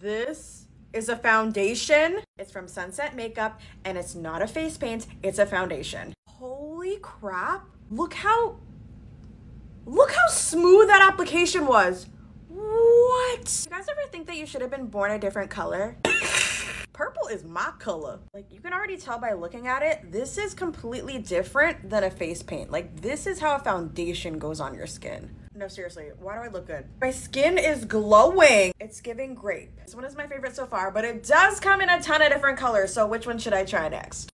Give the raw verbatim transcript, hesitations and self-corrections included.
This is a foundation. It's from Sunset Makeup, and it's not a face paint, it's a foundation. Holy crap. Look how, look how smooth that application was. What? You guys ever think that you should have been born a different color? Purple is my color. Like, you can already tell by looking at it, this is completely different than a face paint. Like, this is how a foundation goes on your skin. No, seriously, why do I look good? My skin is glowing. It's giving grape. This one is my favorite so far, but it does come in a ton of different colors, so which one should I try next?